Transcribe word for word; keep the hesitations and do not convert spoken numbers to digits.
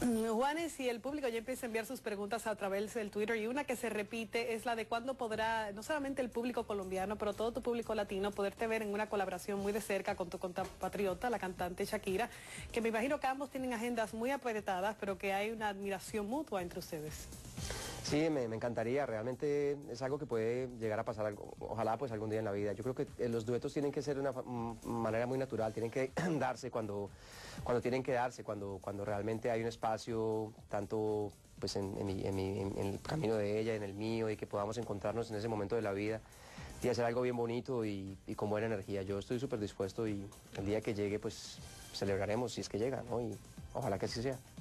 Juanes, y el público ya empieza a enviar sus preguntas a través del Twitter, y una que se repite es la de cuándo podrá, no solamente el público colombiano, pero todo tu público latino, poderte ver en una colaboración muy de cerca con tu compatriota, la cantante Shakira, que me imagino que ambos tienen agendas muy apretadas, pero que hay una admiración mutua entre ustedes. Sí, me, me encantaría, realmente es algo que puede llegar a pasar, algo, ojalá pues algún día en la vida. Yo creo que eh, los duetos tienen que ser de una manera muy natural, tienen que darse cuando, cuando tienen que darse, cuando, cuando realmente hay un espacio, tanto pues en, en, mi, en, mi, en el camino de ella, en el mío, y que podamos encontrarnos en ese momento de la vida y hacer algo bien bonito y, y con buena energía. Yo estoy súper dispuesto y el día que llegue pues celebraremos si es que llega, ¿no? Y ojalá que así sea.